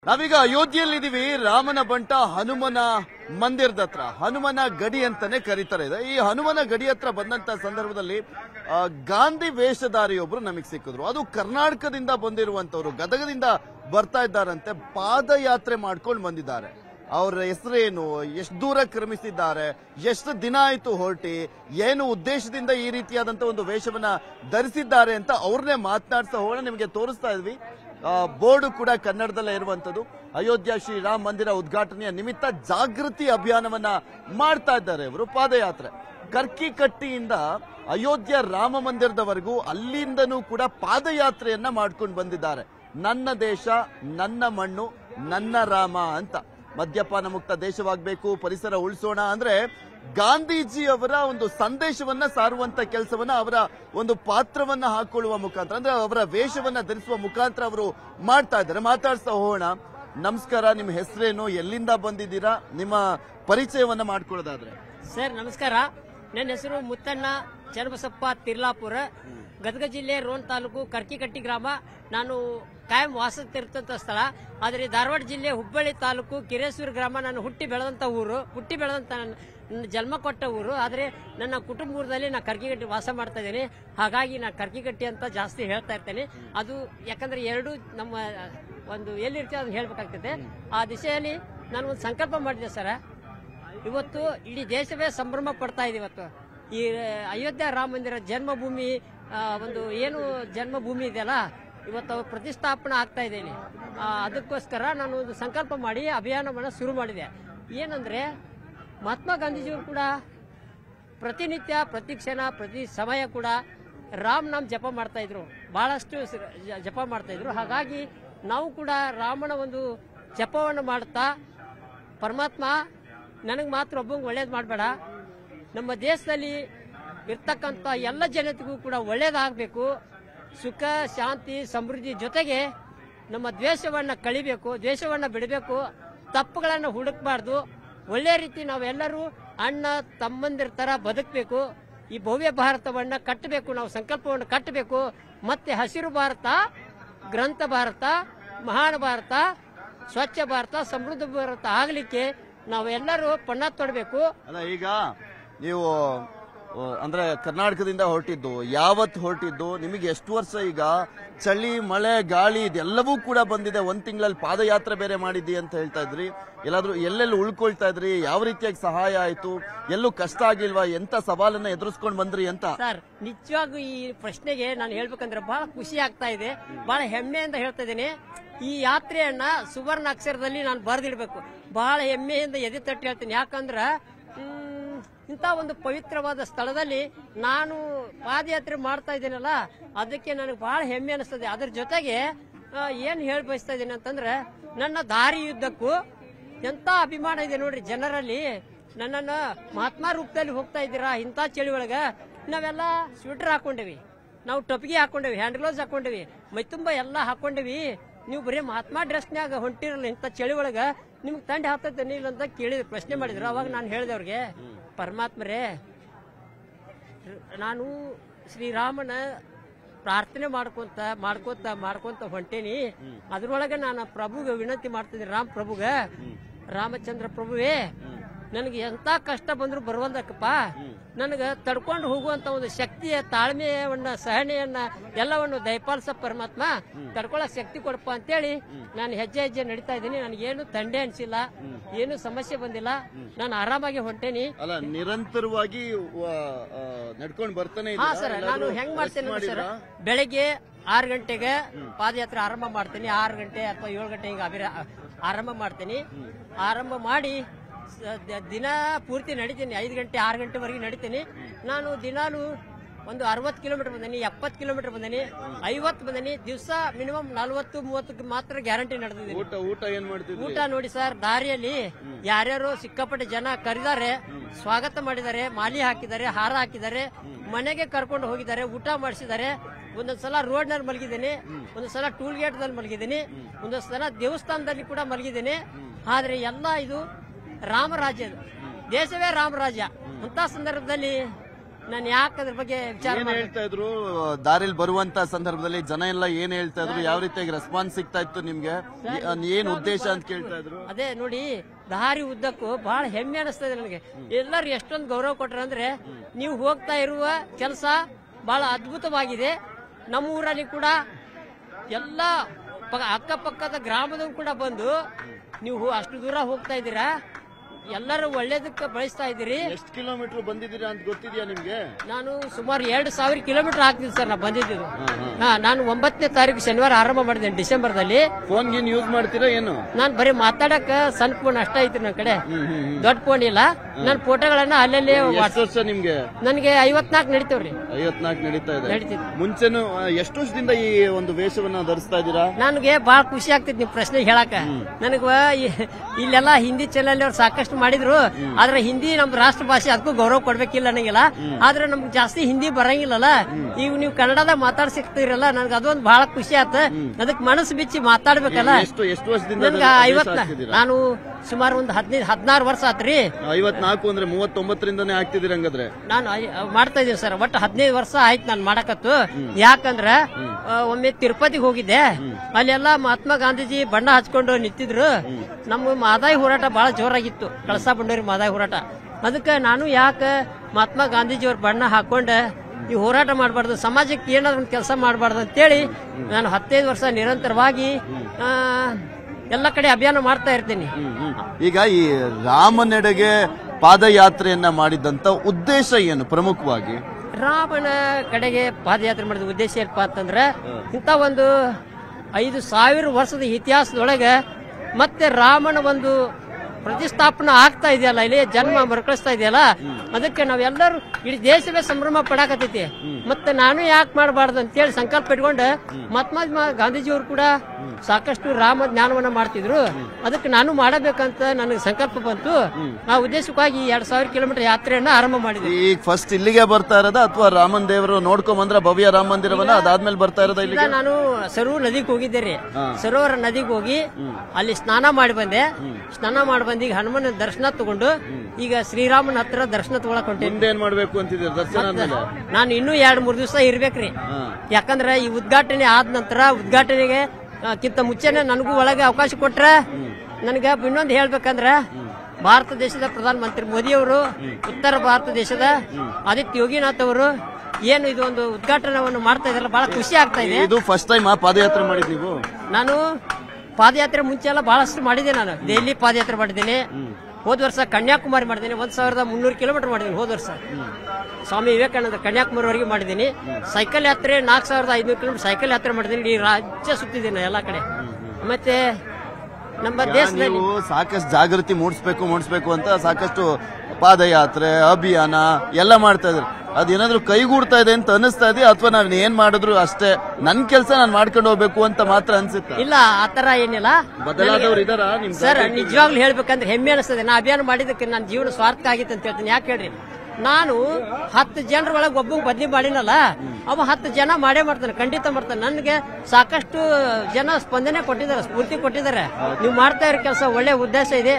ನಾವೀಗ ಅಯೋಧ್ಯೆಯಲ್ಲಿದ್ದೀವಿ. ರಾಮನ ಬಂಟ ಹನುಮನ ಮಂದಿರದ ಹತ್ರ, ಹನುಮನ ಗಡಿ ಅಂತಾನೆ ಕರೀತಾರೆ. ಈ ಹನುಮನ ಗಡಿ ಹತ್ರ ಬಂದಂತ ಸಂದರ್ಭದಲ್ಲಿ ಗಾಂಧಿ ವೇಷಧಾರಿಯೊಬ್ರು ನಮಗೆ ಸಿಕ್ಕಿದ್ರು. ಅದು ಕರ್ನಾಟಕದಿಂದ ಬಂದಿರುವಂತವ್ರು, ಗದಗದಿಂದ ಬರ್ತಾ ಇದ್ದಾರಂತೆ. ಪಾದಯಾತ್ರೆ ಮಾಡ್ಕೊಂಡು ಬಂದಿದ್ದಾರೆ. ಅವರ ಹೆಸರೇನು, ಎಷ್ಟು ದೂರ ಕ್ರಮಿಸಿದ್ದಾರೆ, ಎಷ್ಟು ದಿನ ಆಯ್ತು ಹೊರಟಿ, ಏನು ಉದ್ದೇಶದಿಂದ ಈ ರೀತಿಯಾದಂತ ಒಂದು ವೇಷವನ್ನ ಧರಿಸಿದ್ದಾರೆ ಅಂತ ಅವ್ರನ್ನೇ ಮಾತನಾಡ್ತಾ ಹೋಗೋಣ. ನಿಮಗೆ ತೋರಿಸ್ತಾ ಇದ್ವಿ, ಬೋರ್ಡ್ ಕೂಡ ಕನ್ನಡದಲ್ಲೇ ಇರುವಂತದ್ದು. ಅಯೋಧ್ಯ ಶ್ರೀರಾಮ ಮಂದಿರ ಉದ್ಘಾಟನೆಯ ನಿಮಿತ್ತ ಜಾಗೃತಿ ಅಭಿಯಾನವನ್ನ ಮಾಡ್ತಾ ಇದ್ದಾರೆ ಇವರು. ಪಾದಯಾತ್ರೆ ಕರ್ಕಿಕಟ್ಟಿಯಿಂದ ಅಯೋಧ್ಯ ರಾಮ ಮಂದಿರದವರೆಗೂ, ಅಲ್ಲಿಂದನೂ ಕೂಡ ಪಾದಯಾತ್ರೆಯನ್ನ ಮಾಡ್ಕೊಂಡು ಬಂದಿದ್ದಾರೆ. ನನ್ನ ದೇಶ, ನನ್ನ ಮಣ್ಣು, ನನ್ನ ರಾಮ ಅಂತ. ಮದ್ಯಪಾನ ಮುಕ್ತ ದೇಶವಾಗಬೇಕು, ಪರಿಸರ ಉಳಿಸೋಣ ಅಂದ್ರೆ ಗಾಂಧೀಜಿ ಅವರ ಒಂದು ಸಂದೇಶವನ್ನ ಸಾರುವಂತ ಕೆಲಸವನ್ನ, ಅವರ ಒಂದು ಪಾತ್ರವನ್ನ ಹಾಕೊಳ್ಳುವ ಮುಖಾಂತರ, ಅಂದ್ರೆ ಅವರ ವೇಷವನ್ನ ಧರಿಸುವ ಮುಖಾಂತರ ಅವರು ಮಾಡ್ತಾ ಇದ್ದಾರೆ. ಮಾತಾಡ್ತಾ ಹೋಗೋಣ. ನಮಸ್ಕಾರ, ನಿಮ್ಮ ಹೆಸರೇನು, ಎಲ್ಲಿಂದ ಬಂದಿದ್ದೀರಾ, ನಿಮ್ಮ ಪರಿಚಯವನ್ನ ಮಾಡ್ಕೊಳ್ಳೋದಾದ್ರೆ? ಸರ್ ನಮಸ್ಕಾರ, ನನ್ನ ಹೆಸರು ಮುತ್ತಣ್ಣ ಚನ್ನಬಸಪ್ಪ ತಿರ್ಲಾಪುರ, ಗದಗ ಜಿಲ್ಲೆ ರೋಣ ತಾಲೂಕು ಕರ್ಕಿಕಟ್ಟಿ ಗ್ರಾಮ. ನಾನು ಕಾಯಂ ವಾಸತಿರ್ತಂತ ಸ್ಥಳ. ಆದರೆ ಧಾರವಾಡ ಜಿಲ್ಲೆ ಹುಬ್ಬಳ್ಳಿ ತಾಲೂಕು ಕಿರೇಶ್ವರ ಗ್ರಾಮ ನಾನು ಹುಟ್ಟಿ ಬೆಳೆದಂತ ಊರು, ಹುಟ್ಟಿ ಬೆಳೆದಂತ ನನ್ನ ಜನ್ಮ ಕೊಟ್ಟ ಊರು. ಆದರೆ ನನ್ನ ಕುಟುಂಬ ಊರಿನಲ್ಲಿ ನಾನು ಕರ್ಕಿಗಟ್ಟಿ ವಾಸ ಮಾಡ್ತಾ ಇದ್ದೇನೆ. ಹಾಗಾಗಿ ನಾನು ಕರ್ಕಿಗಟ್ಟಿ ಅಂತ ಜಾಸ್ತಿ ಹೇಳ್ತಾ ಇರ್ತೇನೆ. ಅದು ಯಾಕಂದ್ರೆ ಎರಡು ನಮ್ಮ ಒಂದು ಎಲ್ಲಿರ್ತೀವಿ ಅದನ್ನ ಹೇಳ್ಬೇಕಾಗ್ತದೆ. ಆ ದಿಶೆಯಲ್ಲಿ ನಾನು ಒಂದು ಸಂಕಲ್ಪ ಮಾಡಿದೆ ಸರ್. ಇವತ್ತು ಇಡೀ ದೇಶವೇ ಸಂಭ್ರಮ ಪಡ್ತಾ ಇದೆ. ಇವತ್ತು ಈ ಅಯೋಧ್ಯ ರಾಮ ಮಂದಿರ ಜನ್ಮಭೂಮಿ, ಒಂದು ಏನು ಜನ್ಮಭೂಮಿ ಇದೆಯಲ್ಲ, ಇವತ್ತು ಪ್ರತಿಷ್ಠಾಪನೆ ಆಗ್ತಾ ಇದೆ ಇಲ್ಲಿ. ಅದಕ್ಕೋಸ್ಕರ ನಾನು ಒಂದು ಸಂಕಲ್ಪ ಮಾಡಿ ಅಭಿಯಾನವನ್ನು ಶುರು ಮಾಡಿದೆ. ಏನಂದ್ರೆ ಮಹಾತ್ಮ ಗಾಂಧೀಜಿಯವರು ಕೂಡ ಪ್ರತಿನಿತ್ಯ, ಪ್ರತಿ ಕ್ಷಣ, ಪ್ರತಿ ಸಮಯ ಕೂಡ ರಾಮ್ ನಾಮ್ ಜಪ ಮಾಡ್ತಾ ಇದ್ರು, ಬಹಳಷ್ಟು ಜಪ ಮಾಡ್ತಾ ಇದ್ರು. ಹಾಗಾಗಿ ನಾವು ಕೂಡ ರಾಮನ ಒಂದು ಜಪವನ್ನು ಮಾಡ್ತಾ, ಪರಮಾತ್ಮ ನನಗೆ ಮಾತ್ರ ಒಬ್ಬಂಗೆ ಒಳ್ಳೇದು ಮಾಡಬೇಡ, ನಮ್ಮ ದೇಶದಲ್ಲಿ ಇರ್ತಕ್ಕಂಥ ಎಲ್ಲ ಜನತೆಗೂ ಕೂಡ ಒಳ್ಳೇದಾಗಬೇಕು, ಸುಖ ಶಾಂತಿ ಸಮೃದ್ಧಿ ಜೊತೆಗೆ ನಮ್ಮ ದ್ವೇಷವನ್ನು ಕಳಿಬೇಕು, ದ್ವೇಷವನ್ನು ಬಿಡಬೇಕು, ತಪ್ಪುಗಳನ್ನು ಹುಡುಕಬಾರ್ದು, ಒಳ್ಳೆ ರೀತಿ ನಾವೆಲ್ಲರೂ ಅಣ್ಣ ತಮ್ಮಂದಿರ ತರ ಬದುಕಬೇಕು, ಈ ಭವ್ಯ ಭಾರತವನ್ನ ಕಟ್ಟಬೇಕು, ನಾವು ಸಂಕಲ್ಪವನ್ನು ಕಟ್ಟಬೇಕು. ಮತ್ತೆ ಹಸಿರು ಭಾರತ, ಗ್ರಂಥ ಭಾರತ, ಮಹಾನ್ ಭಾರತ, ಸ್ವಚ್ಛ ಭಾರತ, ಸಮೃದ್ಧ ಭಾರತ ಆಗಲಿಕ್ಕೆ ನಾವೆಲ್ಲರೂ ಪಣ ತೊಡಬೇಕು. ಅಲ್ಲ, ಈಗ ನೀವು ಅಂದ್ರೆ ಕರ್ನಾಟಕದಿಂದ ಹೊರಟಿದ್ದು, ಯಾವತ್ತು ಹೊರಟಿದ್ದು, ನಿಮಗೆ ಎಷ್ಟು ವರ್ಷ ಈಗ? ಚಳಿ, ಮಳೆ, ಗಾಳಿ ಇದೆಲ್ಲವೂ ಕೂಡ ಬಂದಿದೆ. ಒಂದ್ ತಿಂಗಳಲ್ಲಿ ಪಾದಯಾತ್ರೆ ಬೇರೆ ಮಾಡಿದ್ದಿ ಅಂತ ಹೇಳ್ತಾ ಇದ್ರಿ. ಎಲ್ಲಾದ್ರೂ ಎಲ್ಲೆಲ್ಲಿ ಉಳ್ಕೊಳ್ತಾ ಇದ್ರಿ? ಯಾವ ರೀತಿಯಾಗಿ ಸಹಾಯ ಆಯ್ತು? ಎಲ್ಲೂ ಕಷ್ಟ ಆಗಿಲ್ವಾ? ಎಂತ ಸವಾಲನ್ನ ಎದುರಿಸ್ಕೊಂಡು ಬಂದ್ರಿ ಅಂತ? ಸರ್, ನಿಜವಾಗೂ ಈ ಪ್ರಶ್ನೆಗೆ ನಾನು ಹೇಳ್ಬೇಕಂದ್ರೆ ಬಹಳ ಖುಷಿ ಆಗ್ತಾ ಇದೆ, ಬಹಳ ಹೆಮ್ಮೆಯಿಂದ ಹೇಳ್ತಾ ಇದ್ದೇನೆ. ಈ ಯಾತ್ರೆಯನ್ನ ಸುವರ್ಣ ಅಕ್ಷರದಲ್ಲಿ ನಾನು ಬರೆದಿಡ್ಬೇಕು, ಬಹಳ ಹೆಮ್ಮೆಯಿಂದ ಎದೆ ತಟ್ಟಿ ಹೇಳ್ತೀನಿ. ಯಾಕಂದ್ರ ಇಂಥ ಒಂದು ಪವಿತ್ರವಾದ ಸ್ಥಳದಲ್ಲಿ ನಾನು ಪಾದಯಾತ್ರೆ ಮಾಡ್ತಾ ಇದ್ದೀನಲ್ಲ, ಅದಕ್ಕೆ ನನಗೆ ಬಹಳ ಹೆಮ್ಮೆ ಅನಿಸ್ತದೆ. ಅದ್ರ ಜೊತೆಗೆ ಏನ್ ಹೇಳಿ ಬಯಸ್ತಾ ಇದ್ದೀನಿ ಅಂತಂದ್ರೆ, ನನ್ನ ದಾರಿ ಯುದ್ಧಕ್ಕೂ ಎಂತ ಅಭಿಮಾನ ಇದೆ ನೋಡ್ರಿ ಜನರಲ್ಲಿ. ನನ್ನನ್ನ ಮಹಾತ್ಮ ರೂಪದಲ್ಲಿ ಹೋಗ್ತಾ ಇದ್ದೀರಾ ಇಂಥ ಚಳಿ ಒಳಗ. ನಾವೆಲ್ಲ ಸ್ವೆಟರ್ ಹಾಕೊಂಡೇವಿ, ನಾವು ಟೊಪಿಗೆ ಹಾಕೊಂಡೇವಿ, ಹ್ಯಾಂಡ್ ಗ್ಲೌಸ್ ಹಾಕೊಂಡೇವಿ, ಮೈ ತುಂಬ ಎಲ್ಲ ಹಾಕೊಂಡೇವಿ. ನೀವು ಬರೀ ಮಹಾತ್ಮ ಡ್ರೆಸ್ನ್ಯಾಗ ಹೊಂಟಿರಲ್ಲ ಇಂಥ ಚಳಿ ಒಳಗ, ನಿಮ್ಗೆ ತಂಡಿ ಹಾಕ್ತೈತೆ ಇಲ್ಲ ಅಂತ ಕೇಳಿದ್ರು, ಪ್ರಶ್ನೆ ಮಾಡಿದ್ರು. ಅವಾಗ ನಾನು ಹೇಳಿದೆ ಅವ್ರಿಗೆ, ಪರಮಾತ್ಮರೇ, ನಾನು ಶ್ರೀರಾಮನ ಪ್ರಾರ್ಥನೆ ಮಾಡ್ಕೊಂತ ಹೊಂಟೇನಿ. ಅದ್ರೊಳಗೆ ನಾನು ಪ್ರಭುಗೆ ವಿನಂತಿ ಮಾಡ್ತಿದ್ದೀನಿ, ರಾಮಚಂದ್ರ ಪ್ರಭುವೇ, ನನಗೆ ಎಂತ ಕಷ್ಟ ಬಂದ್ರು ಬರುವಲ್ದಕ್ಕಪ್ಪ, ನನಗೆ ತಡ್ಕೊಂಡು ಹೋಗುವಂತ ಒಂದು ಶಕ್ತಿಯ, ತಾಳ್ಮೆಯನ್ನ, ಸಹನೆಯನ್ನ ಎಲ್ಲವನ್ನು ದಯಪಾಲಿಸ ಪರಮಾತ್ಮ, ತಡ್ಕೊಳ್ಳೋ ಶಕ್ತಿ ಕೊಡಪ್ಪ ಅಂತೇಳಿ ನಾನು ಹೆಜ್ಜೆ ಹೆಜ್ಜೆ ನಡೀತಾ ಇದ್ದೀನಿ. ನನಗೇನು ತಂಡೆ ಅನ್ಸಿಲ್ಲ, ಏನು ಸಮಸ್ಯೆ ಬಂದಿಲ್ಲ, ನಾನು ಆರಾಮಾಗಿ ಹೊಂಟೇನಿ. ಅಲ್ಲ, ನಿರಂತರವಾಗಿ ನಡ್ಕೊಂಡು ಬರ್ತಾನೆ. ಹಾ ಸರ್, ನಾನು ಹೆಂಗ್ ಮಾಡ್ತೇನೆ ಸರ್, ಬೆಳಿಗ್ಗೆ 6 ಗಂಟೆಗೆ ಪಾದಯಾತ್ರೆ ಆರಂಭ ಮಾಡ್ತೀನಿ. 6 ಗಂಟೆ ಅಥವಾ 7 ಗಂಟೆ ಹಿಂಗ ಆರಂಭ ಮಾಡ್ತೀನಿ. ಆರಂಭ ಮಾಡಿ ದಿನ ಪೂರ್ತಿ ನಡೀತೀನಿ. 5 ಗಂಟೆ 6 ಗಂಟೆವರೆಗೆ ನಡೀತೀನಿ. ನಾನು ದಿನಾಲು ಒಂದು 60 ಕಿಲೋಮೀಟರ್ ಬಂದೇನಿ, 70 ಕಿಲೋಮೀಟರ್ ಬಂದೇನಿ, 50 ಬಂದೇನಿ. ದಿವಸ ಮಿನಿಮಮ್ 40-30 ಮಾತ್ರ ಗ್ಯಾರಂಟಿ ನಡೆದಿದ್ದೀನಿ. ಊಟ ಏನ್ ಮಾಡ್ತೀವಿ? ಊಟ ನೋಡಿ ಸರ್, ದಾರಿಯಲ್ಲಿ ಯಾರ್ಯಾರು ಸಿಕ್ಕಾಪಟ್ಟೆ ಜನ ಕರೆದಾರೆ, ಸ್ವಾಗತ ಮಾಡಿದ್ದಾರೆ, ಮಾಲಿ ಹಾಕಿದ್ದಾರೆ, ಹಾರ ಹಾಕಿದ್ದಾರೆ, ಮನೆಗೆ ಕರ್ಕೊಂಡು ಹೋಗಿದ್ದಾರೆ, ಊಟ ಮಾಡಿಸಿದ್ದಾರೆ. ಒಂದೊಂದ್ಸಲ ರೋಡ್ ನಲ್ಲಿ ಮಲಗಿದ್ದೀನಿ, ಒಂದೊಂದ್ಸಲ ಟೂಲ್ ಗೇಟ್ ನಲ್ಲಿ ಮಲಗಿದ್ದೀನಿ, ಒಂದೊಂದ್ಸಲ ದೇವಸ್ಥಾನದಲ್ಲಿ ಕೂಡ ಮಲಗಿದ್ದೀನಿ. ಆದ್ರೆ ಎಲ್ಲ ಇದು ರಾಮರಾಜ್ಯ, ದೇಶವೇ ರಾಮರಾಜ್ಯ. ಅಂತ ಸಂದರ್ಭದಲ್ಲಿ ನಾನು ಯಾಕೆ ಅದ್ರ ಬಗ್ಗೆ ವಿಚಾರ ಏನ್ ಹೇಳ್ತಾ ಇದ್ರು ದಾರಿಲಿ ಬರುವಂತ ಸಂದರ್ಭದಲ್ಲಿ ಜನ ಎಲ್ಲ ಏನ್ ಹೇಳ್ತಾ ಇದ್ರು, ಯಾವ ರೀತಿಯಾಗಿ ರೆಸ್ಪಾನ್ಸ್ ಸಿಗ್ತಾ ಇತ್ತು ನಿಮ್ಗೆ, ಏನ್ ಉದ್ದೇಶ ಅಂತ ಕೇಳ್ತಾ ಇದ್ರು? ಅದೇ ನೋಡಿ, ದಾರಿ ಉದ್ದಕ್ಕೂ ಬಹಳ ಹೆಮ್ಮೆ ಅನಿಸ್ತದೆ ನನಗೆ. ಎಲ್ಲರೂ ಎಷ್ಟೊಂದು ಗೌರವ ಕೊಟ್ರ ಅಂದ್ರೆ, ನೀವು ಹೋಗ್ತಾ ಇರುವ ಕೆಲಸ ಬಹಳ ಅದ್ಭುತವಾಗಿದೆ. ನಮ್ಮ ಊರಲ್ಲಿ ಕೂಡ ಎಲ್ಲ ಅಕ್ಕಪಕ್ಕದ ಗ್ರಾಮದವ್ರು ಕೂಡ ಬಂದು ನೀವು ಅಷ್ಟು ದೂರ ಹೋಗ್ತಾ ಇದ್ದೀರಾ, ಎಲ್ಲರೂ ಒಳ್ಳೇದಕ್ಕೆ ಬಳಸ್ತಾ ಇದ್ದೀರಿ. ಎಷ್ಟು ಕಿಲೋಮೀಟರ್ ಬಂದಿದ್ದೀರಾ ಅಂತ ಗೊತ್ತಿದ್ಯಾ ನಿಮ್ಗೆ? ನಾನು ಸುಮಾರು 2000 ಕಿಲೋಮೀಟರ್ ಆಗ್ತಿದ್ದೆ ಸರ್. ನಾ ಬಂದಿದ್ದು ನಾನು 9ನೇ ತಾರೀಕು ಶನಿವಾರ ಆರಂಭ ಮಾಡಿದ್ದೇನೆ ಡಿಸೆಂಬರ್ದಲ್ಲಿ. ಫೋನ್ ಗೀನ್ ಯೂಸ್ ಮಾಡ್ತೀರಾ ಏನು? ನಾನು ಬರೀ ಮಾತಾಡಕ್ ಸಣ್ಣ ಫೋನ್ ಅಷ್ಟ ಐತಿ ನನ್ನ ಕಡೆ, ದೊಡ್ಡ ಫೋನ್ ಇಲ್ಲ. ನನ್ನ ಫೋಟೋಗಳನ್ನ ಅಲ್ಲಲ್ಲಿ ವರ್ಷ ನಿಮ್ಗೆ? ನನಗೆ 54 ನಡೀತವ್ರಿ. 54 ನಡೀತಾ ಇದೆ. ನಡೀತಿತ್ತು. ಮುಂಚೆನು ಎಷ್ಟು ವರ್ಷದಿಂದ ಈ ಒಂದು ವೇಷವನ್ನ ಧರಿಸ್ತಾ ಇದ್ದೀರಾ? ನನಗೆ ಬಹಳ ಖುಷಿ ಆಗ್ತಿತ್ತು ನಿಮ್ ಪ್ರಶ್ನೆ ಹೇಳಕ. ನನಗ ಇಲ್ಲೆಲ್ಲ ಹಿಂದಿ ಚಾನೆಲ್ ಅವ್ರು ಸಾಕಷ್ಟು ಮಾಡಿದ್ರು, ಆದ್ರೆ ಹಿಂದಿ ನಮ್ ರಾಷ್ಟ್ರ ಭಾಷೆ, ಅದಕ್ಕೂ ಗೌರವ ಕೊಡ್ಬೇಕಿಲ್ಲ ನನಗಿಲ್ಲ. ಆದ್ರೆ ನಮ್ಗೆ ಜಾಸ್ತಿ ಹಿಂದಿ ಬರಂಗಿಲ್ಲಲ್ಲ. ಈಗ ನೀವು ಕನ್ನಡದಾಗ ಮಾತಾಡ್ಸಿಕ್ತಿರಲ್ಲ, ನನ್ಗೆ ಅದೊಂದು ಬಹಳ ಖುಷಿ ಆತ. ಅದಕ್ಕೆ ಮನಸ್ಸು ಬಿಚ್ಚಿ ಮಾತಾಡ್ಬೇಕಲ್ಲ. ಎಷ್ಟು ವರ್ಷದಿಂದ? ನನ್ಗೆ 50, ನಾನು ಸುಮಾರು ಒಂದು 16 ವರ್ಷ ಆತ್ರಿ. 54 ಅಂದ್ರೆ 39ರಿಂದನೇ ಆಗ್ತಿದ್ದೀರ ಹಂಗಾದ್ರೆ? ನಾನು ಮಾಡ್ತಾ ಇದ್ದೀನಿ ಸರ್. ಒಟ್ಟು 15 ವರ್ಷ ಆಯ್ತು ನಾನು ಮಾಡಕತ್ತು. ಯಾಕಂದ್ರ ಒಮ್ಮೆ ತಿರುಪತಿಗೆ ಹೋಗಿದ್ದೆ, ಅಲ್ಲೆಲ್ಲ ಮಹಾತ್ಮ ಗಾಂಧೀಜಿ ಬಣ್ಣ ಹಚ್ಕೊಂಡು ನಿಂತಿದ್ರು. ನಮ್ಮ ಮಾದಾಯಿ ಹೋರಾಟ ಬಹಳ ಜೋರಾಗಿತ್ತು, ಕಳಸಾ ಬಂಡೂರಿ ಮಾದಾಯಿ ಹೋರಾಟ. ಅದಕ್ಕೆ ನಾನು ಯಾಕೆ ಮಹಾತ್ಮ ಗಾಂಧೀಜಿ ಅವ್ರ ಬಣ್ಣ ಹಾಕೊಂಡ ಈ ಹೋರಾಟ ಮಾಡಬಾರ್ದು, ಸಮಾಜಕ್ಕೆ ಏನಾದ್ರು ಒಂದು ಕೆಲಸ ಮಾಡಬಾರ್ದು ಅಂತೇಳಿ ನಾನು 15 ವರ್ಷ ನಿರಂತರವಾಗಿ ಎಲ್ಲ ಕಡೆ ಅಭಿಯಾನ ಮಾಡ್ತಾ ಇರ್ತೀನಿ. ಈಗ ಈ ರಾಮನೆಡೆಗೆ ಪಾದಯಾತ್ರೆಯನ್ನ ಮಾಡಿದಂತ ಉದ್ದೇಶ ಏನು ಪ್ರಮುಖವಾಗಿ? ರಾಮನ ಕಡೆಗೆ ಪಾದಯಾತ್ರೆ ಮಾಡಿದ ಉದ್ದೇಶ ಏನಪ್ಪಾ ಅಂತಂದ್ರೆ, ಇಂಥ ಒಂದು 5000 ವರ್ಷದ ಇತಿಹಾಸದೊಳಗೆ ಮತ್ತೆ ರಾಮನ ಒಂದು ಪ್ರತಿಷ್ಠಾಪನೆ ಆಗ್ತಾ ಇದೆಯಲ್ಲ, ಇಲ್ಲಿ ಜನ್ಮ ಮರುಕಳಿಸ್ತಾ ಇದೆಯಲ್ಲ, ಅದಕ್ಕೆ ನಾವೆಲ್ಲರೂ ಇಡೀ ದೇಶವೇ ಸಂಭ್ರಮ ಪಡಾಕತ್ತೈತಿ. ಮತ್ತೆ ನಾನು ಯಾಕೆ ಮಾಡಬಾರ್ದು ಅಂತೇಳಿ ಸಂಕಲ್ಪ ಇಟ್ಕೊಂಡು ಮಹಾತ್ಮ ಗಾಂಧೀಜಿಯವರು ಕೂಡ ಸಾಕಷ್ಟು ರಾಮ ಜ್ಞಾನವನ್ನ ಮಾಡ್ತಿದ್ರು. ಅದಕ್ಕೆ ನಾನು ಮಾಡಬೇಕಂತ ನನಗೆ ಸಂಕಲ್ಪ ಬಂತು. ಆ ಉದ್ದೇಶಕ್ಕಾಗಿ 2000 ಕಿಲೋಮೀಟರ್ ಯಾತ್ರೆಯನ್ನ ಆರಂಭ ಮಾಡಿದ್ವಿ. ಈಗ ಫಸ್ಟ್ ಇಲ್ಲಿಗೆ ಬರ್ತಾ ಇರೋದ ಅಥವಾ ರಾಮನ್ ದೇವರು ನೋಡ್ಕೊಂಡ್ ಬಂದ್ರ ಭವ್ಯ ರಾಮ ಮಂದಿರವನ್ನ ಅದಾದ್ಮೇಲೆ ಬರ್ತಾ ಇರೋದ? ಇಲ್ಲಿ ನಾನು ಸರೋವರ ನದಿಗೆ ಹೋಗಿದ್ದೆ ರೀ. ಸರೋವರ ನದಿಗೆ ಹೋಗಿ ಅಲ್ಲಿ ಸ್ನಾನ ಮಾಡಿ ಬಂದೆ. ಸ್ನಾನ ಮಾಡಿ ಬಂದು ಈಗ ಹನುಮನ ದರ್ಶನ ತಗೊಂಡು ಈಗ ಶ್ರೀರಾಮನ ಹತ್ರ ದರ್ಶನ ತಗೊಳಕ್ ಹೊಂಟೇನಿ. ಏನ್ ಮಾಡ್ಬೇಕು ಅಂತಿದ್ದೀರಿ ದರ್ಶನ ಆದ್ಮೇಲೆ? ನಾನು ಇನ್ನೂ 2-3 ದಿವಸ ಇರ್ಬೇಕ್ರಿ. ಯಾಕಂದ್ರೆ ಈ ಉದ್ಘಾಟನೆ ಆದ ನಂತರ, ಉದ್ಘಾಟನೆಗೆ ಕಿಂತ ಮುಂಚೆನೆ ನನಗೂ ಒಳಗೆ ಅವಕಾಶ ಕೊಟ್ರೆ, ನನಗೆ ಇನ್ನೊಂದು ಹೇಳ್ಬೇಕಂದ್ರೆ, ಭಾರತ ದೇಶದ ಪ್ರಧಾನ ಮಂತ್ರಿ ಮೋದಿ ಅವರು, ಉತ್ತರ ಭಾರತ ದೇಶದ ಆದಿತ್ಯ ಯೋಗಿನಾಥ್ ಅವರು ಏನು ಇದು ಒಂದು ಉದ್ಘಾಟನೆಯನ್ನು ಮಾಡ್ತಾ ಇದಾರೆ, ಬಹಳ ಖುಷಿ ಆಗ್ತಾ ಇದೆ. ಇದು ಫಸ್ಟ್ ಟೈಮ್ ಪಾದಯಾತ್ರೆ ಮಾಡಿದ್ ನೀವು? ನಾನು ಪಾದಯಾತ್ರೆ ಮುಂಚೆ ಎಲ್ಲ ಬಹಳಷ್ಟು ಮಾಡಿದೆ. ನಾನು ದೆಹಲಿ ಪಾದಯಾತ್ರೆ ಮಾಡಿದ್ದೀನಿ. ಹೋದ ವರ್ಷ ಕನ್ಯಾಕುಮಾರಿ ಮಾಡಿದ್ದೀನಿ. 1300 ಕಿಲೋಮೀಟರ್ ಮಾಡಿದ್ದೀನಿ ಹೋದ ವರ್ಷ. ಸ್ವಾಮಿ ವಿವೇಕಾನಂದ ಕನ್ಯಾಕುಮಾರಿವರೆಗೆ ಮಾಡಿದ್ದೀನಿ. ಸೈಕಲ್ ಯಾತ್ರೆ 4500 ಕಿಲೋಮೀಟರ್ ಸೈಕಲ್ ಯಾತ್ರೆ ಮಾಡಿದ್ದೀನಿ. ಈ ರಾಜ್ಯ ಸುತ್ತಿದ್ದೀನಿ ಎಲ್ಲ ಕಡೆ. ಮತ್ತೆ ನಮ್ಮ ದೇಶದಲ್ಲಿ ಸಾಕಷ್ಟು ಜಾಗೃತಿ ಮೂಡಿಸ್ಬೇಕು ಅಂತ ಸಾಕಷ್ಟು ಪಾದಯಾತ್ರೆ ಅಭಿಯಾನ ಎಲ್ಲ ಮಾಡ್ತಾ ಇದ್ರು. ಅದೇನಾದ್ರೂ ಕೈಗೂಡ್ತಾ ಇದೆ ಅಂತ ಅನಿಸ್ತಾ ಇದೆ, ಅಥವಾ ನಾನು ಏನ್ ಮಾಡಿದ್ರು ಅಷ್ಟೇ ನನ್ ಕೆಲಸ ನಾನು ಮಾಡ್ಕೊಂಡು ಹೋಗ್ಬೇಕು ಅಂತ ಮಾತ್ರ ಅನ್ಸುತ್ತೆ? ಇಲ್ಲ, ಆತರ ಏನಿಲ್ಲ. ಬದಲಾದವ್ರು ಇದಾರ ಸರ್, ನಿಜವಾಗ್ಲೂ ಹೇಳ್ಬೇಕಂದ್ರೆ ಹೆಮ್ಮೆ ಅನಿಸ್ತದೆ. ನಾ ಅಭಿಯಾನ ಮಾಡಿದಕ್ಕೆ ನನ್ನ ಜೀವನ ಸ್ವಾರ್ಥ ಆಗಿತ್ತು ಅಂತ ಹೇಳ್ತೀನಿ. ಯಾಕೆ ಹೇಳ್ರಿ, ನಾನು 10 ಜನರ ಒಳಗೆ ಒಬ್ಬಂಗೆ ಬದಲಿ ಮಾಡಿನಲ್ಲ, ಅವ 10 ಜನ ಮಾಡೇ ಮಾಡ್ತಾನೆ, ಖಂಡಿತ ಮಾಡ್ತಾನೆ. ನನಗೆ ಸಾಕಷ್ಟು ಜನ ಸ್ಪಂದನೆ ಕೊಟ್ಟಿದ್ದಾರೆ, ಸ್ಫೂರ್ತಿ ಕೊಟ್ಟಿದ್ದಾರೆ. ನೀವು ಮಾಡ್ತಾ ಇರೋ ಕೆಲಸ ಒಳ್ಳೆ ಉದ್ದೇಶ ಇದೆ.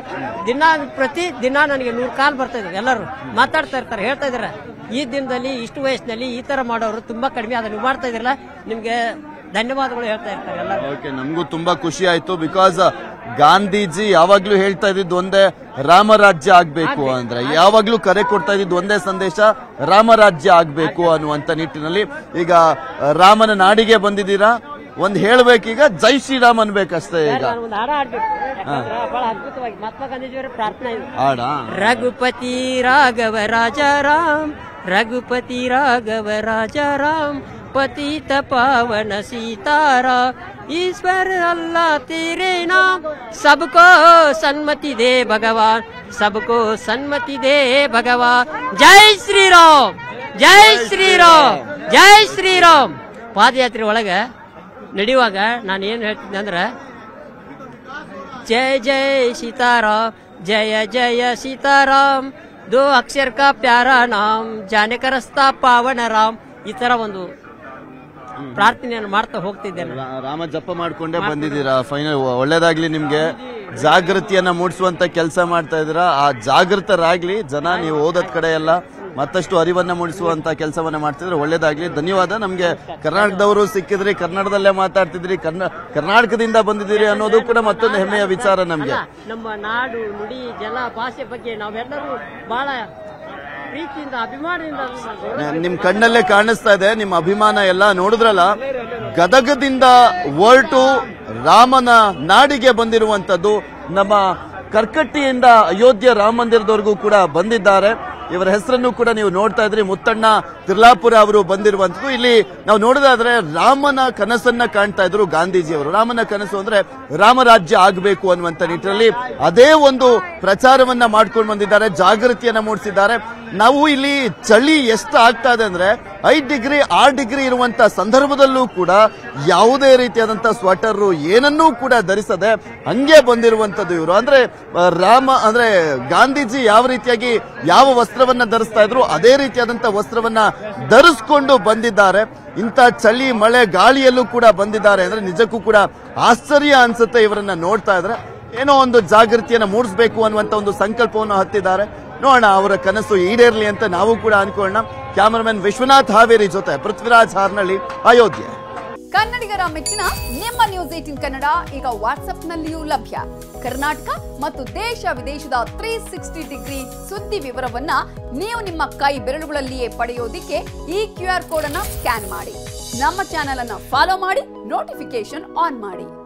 ಪ್ರತಿ ದಿನ ನನಗೆ 100 ಕಾಲ್ ಬರ್ತಾ ಇದೆ. ಎಲ್ಲರೂ ಮಾತಾಡ್ತಾ ಇರ್ತಾರೆ, ಹೇಳ್ತಾ ಇದಾರೆ, ಈ ದಿನದಲ್ಲಿ ಇಷ್ಟು ವಯಸ್ಸಿನಲ್ಲಿ ಈ ತರ ಮಾಡೋರು ತುಂಬಾ ಕಡಿಮೆ. ಅದನ್ನ ನೀವು ಮಾಡ್ತಾ ಇದ್ರಲ್ಲ, ನಿಮ್ಗೆ ಧನ್ಯವಾದಗಳು ಹೇಳ್ತಾ ಇರ್ತಾರೆ ಎಲ್ಲರೂ. ಓಕೆ, ನಮಗೂ ತುಂಬಾ ಖುಷಿ ಆಯ್ತು. ಬಿಕಾಸ್ ಗಾಂಧೀಜಿ ಯಾವಾಗ್ಲೂ ಹೇಳ್ತಾ ಇದ್ದಿದ್ದು ಒಂದೇ, ರಾಮರಾಜ್ಯ ಆಗ್ಬೇಕು ಅಂದ್ರೆ. ಯಾವಾಗ್ಲೂ ಕರೆ ಕೊಡ್ತಾ ಇದ್ದಿದ್ದು ಒಂದೇ ಸಂದೇಶ, ರಾಮರಾಜ್ಯ ಆಗ್ಬೇಕು ಅನ್ನುವಂತ ನಿಟ್ಟಿನಲ್ಲಿ. ಈಗ ರಾಮನ ನಾಡಿಗೆ ಬಂದಿದ್ದೀರಾ, ಒಂದ್ ಹೇಳ್ಬೇಕೀಗ, ಜೈ ಶ್ರೀರಾಮ್ ಅನ್ಬೇಕಷ್ಟೇ. ಈಗ ಒಂದು ಹಾಡ ಆಡ್ಬೇಕು, ಬಹಳ ಅದ್ಭುತವಾಗಿ ಮಹಾತ್ಮ ಗಾಂಧೀಜಿಯವರ ಪ್ರಾರ್ಥನೆ ಇದೆ. ಹಾಡ ರಘುಪತಿ ರಾಘವ ರಾಜಾರಾಮ್, ರಘುಪತಿ ರಾಘವ ರಾಜಾರಾಮ್, पतित पावन सीताराम, ईश्वर अल्लाह तेरे नाम, सबको सन्मति दे भगवान, सबको सन्मति दे भगवान. जय श्री राम, जय श्री राम, जय श्री राम. ಪಾದಯಾತ್ರೆ ಒಳಗ ನಡೆಯುವಾಗ ನಾನು ಏನ್ ಹೇಳ್ತೀನಿ ಅಂದ್ರೆ, जय जय सीताराम, जय जय सीताराम, दो अक्षर का प्यारा नाम, जाने का रास्ता पावन राम. ಈ ತರ ಒಂದು ಪ್ರಾರ್ಥನೆಯನ್ನು ಮಾಡ್ತಾ ಹೋಗ್ತಿದ್ದೇನೆ. ರಾಮ ಜಪ ಮಾಡ್ಕೊಂಡೇ ಬಂದಿದ್ದೀರಾ. ಫೈನಲ್ ಒಳ್ಳೇದಾಗ್ಲಿ ನಿಮ್ಗೆ. ಜಾಗೃತಿಯನ್ನ ಮೂಡಿಸುವಂತ ಕೆಲಸ ಮಾಡ್ತಾ ಇದ್ದೀರಾ. ಆ ಜಾಗೃತರಾಗ್ಲಿ ಜನ, ನೀವು ಓದೋದ್ ಕಡೆ ಎಲ್ಲ ಮತ್ತಷ್ಟು ಅರಿವನ್ನ ಮೂಡಿಸುವಂತ ಕೆಲಸವನ್ನ ಮಾಡ್ತಿದ್ರೆ ಒಳ್ಳೇದಾಗ್ಲಿ. ಧನ್ಯವಾದ. ನಮ್ಗೆ ಕರ್ನಾಟಕದವರು ಸಿಕ್ಕಿದ್ರಿ, ಕನ್ನಡದಲ್ಲೇ ಮಾತಾಡ್ತಿದ್ರಿ, ಕರ್ನಾಟಕದಿಂದ ಬಂದಿದ್ದೀರಿ ಅನ್ನೋದು ಕೂಡ ಮತ್ತೊಂದು ಹೆಮ್ಮೆಯ ವಿಚಾರ ನಮ್ಗೆ. ನಮ್ಮ ನಾಡು ನುಡಿ ಜಲ ಭಾಷೆ ಬಗ್ಗೆ ನಾವೆಲ್ಲರೂ ಬಹಳ ಪ್ರೀತಿಯಿಂದ ಅಭಿಮಾನದಿಂದ ನಿಮ್ ಕಣ್ಣಲ್ಲೇ ಕಾಣಿಸ್ತಾ ಇದೆ ನಿಮ್ಮ ಅಭಿಮಾನ ಎಲ್ಲ. ನೋಡಿದ್ರಲ್ಲ, ಗದಗದಿಂದ ಹೊರಟು ರಾಮನ ನಾಡಿಗೆ ಬಂದಿರುವಂತದ್ದು, ನಮ್ಮ ಕರ್ಕಟ್ಟಿಯಿಂದ ಅಯೋಧ್ಯೆ ರಾಮ ಮಂದಿರದವರೆಗೂ ಕೂಡ ಬಂದಿದ್ದಾರೆ. ಇವರ ಹೆಸರನ್ನು ಕೂಡ ನೀವು ನೋಡ್ತಾ ಇದ್ರಿ, ಮುತ್ತಣ್ಣ ತಿರ್ಲಾಪುರ ಅವರು ಬಂದಿರುವಂತದ್ದು. ಇಲ್ಲಿ ನಾವು ನೋಡೋದಾದ್ರೆ ರಾಮನ ಕನಸನ್ನ ಕಾಣ್ತಾ ಇದ್ರು ಗಾಂಧೀಜಿಯವರು. ರಾಮನ ಕನಸು ಅಂದ್ರೆ ರಾಮರಾಜ್ಯ ಆಗಬೇಕು ಅನ್ನುವಂತ ನಿಟ್ಟಿನಲ್ಲಿ ಅದೇ ಒಂದು ಪ್ರಚಾರವನ್ನ ಮಾಡ್ಕೊಂಡು ಬಂದಿದ್ದಾರೆ, ಜಾಗೃತಿಯನ್ನ ಮೂಡಿಸಿದ್ದಾರೆ. ನಾವು ಇಲ್ಲಿ ಚಳಿ ಎಷ್ಟು ಆಗ್ತಾ ಇದೆ ಅಂದ್ರೆ 5 ಡಿಗ್ರಿ 6 ಡಿಗ್ರಿ ಇರುವಂತ ಸಂದರ್ಭದಲ್ಲೂ ಕೂಡ ಯಾವುದೇ ರೀತಿಯಾದಂತ ಸ್ವೆಟರ್ ಏನನ್ನೂ ಕೂಡ ಧರಿಸದೆ ಹಂಗೆ ಬಂದಿರುವಂತದ್ದು ಇವರು. ಅಂದ್ರೆ ಗಾಂಧೀಜಿ ಯಾವ ರೀತಿಯಾಗಿ ಯಾವ ವಸ್ತ್ರವನ್ನ ಧರಿಸ್ತಾ ಇದ್ರು ಅದೇ ರೀತಿಯಾದಂತ ವಸ್ತ್ರವನ್ನ ಧರಿಸ್ಕೊಂಡು ಬಂದಿದ್ದಾರೆ. ಇಂಥ ಚಳಿ ಮಳೆ ಗಾಳಿಯಲ್ಲೂ ಕೂಡ ಬಂದಿದ್ದಾರೆ ಅಂದ್ರೆ ನಿಜಕ್ಕೂ ಕೂಡ ಆಶ್ಚರ್ಯ ಅನ್ಸುತ್ತೆ. ಇವರನ್ನ ನೋಡ್ತಾ ಇದ್ರೆ ಏನೋ ಒಂದು ಜಾಗೃತಿಯನ್ನ ಮೂಡಿಸಬೇಕು ಅನ್ನುವಂತ ಒಂದು ಸಂಕಲ್ಪವನ್ನು ಹತ್ತಿದ್ದಾರೆ. ನೋಡೋಣ ಅವರ ಕನಸು ಈಡೇರ್ಲಿ ಅಂತ ನಾವು ಕೂಡ ಅನ್ಕೊಳ್ಳೋಣ. ಕ್ಯಾಮರಾಮನ್ ವಿಶ್ವನಾಥ್ ಹಾವೇರಿ ಜೊತೆ ಪೃಥ್ವಿರಾಜ್ ಹಾರ್ನಳ್ಳಿ, ಅಯೋಧ್ಯೆ. ಕನ್ನಡಿಗರ ಮೆಚ್ಚಿನ ನಿಮ್ಮ ನ್ಯೂಸ್ 18 ಕನ್ನಡ ಈಗ ವಾಟ್ಸ್ಆಪ್ನಲ್ಲಿಯೂ ಲಭ್ಯ. ಕರ್ನಾಟಕ ಮತ್ತು ದೇಶ ವಿದೇಶದ 360 ಡಿಗ್ರಿ ಸುದ್ದಿ ವಿವರವನ್ನ ನೀವು ನಿಮ್ಮ ಕೈ ಬೆರಳುಗಳಲ್ಲಿಯೇ ಪಡೆಯೋದಿಕ್ಕೆ ಈ QR ಕೋಡ್ ಅನ್ನ ಸ್ಕ್ಯಾನ್ ಮಾಡಿ. ನಮ್ಮ ಚಾನೆಲ್ ಅನ್ನ ಫಾಲೋ ಮಾಡಿ, ನೋಟಿಫಿಕೇಶನ್ ಆನ್ ಮಾಡಿ.